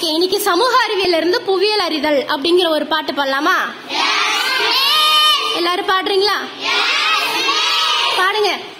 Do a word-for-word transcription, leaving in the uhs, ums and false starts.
Okay, இன்னைக்கு சமூக அறிவியல் இருந்து புவியியல் அறிதல் அப்படிங்கிற ஒரு பாட்டு பாடலாமா? எல்லாரும் பாடுறீங்களா? பாடுங்க.